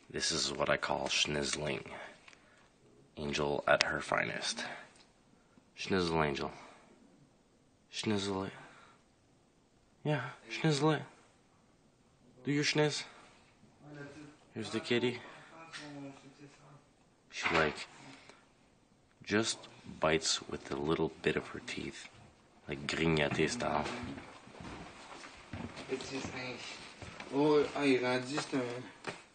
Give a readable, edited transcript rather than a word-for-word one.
This is what I call schnizzling. Angel at her finest. Schnizzle Angel. Schnizzle it. Yeah, schnizzle it. Do your schniz. Here's the kitty. She just bites with a little bit of her teeth. Like grignoter style. Oh, il a dit c'est un...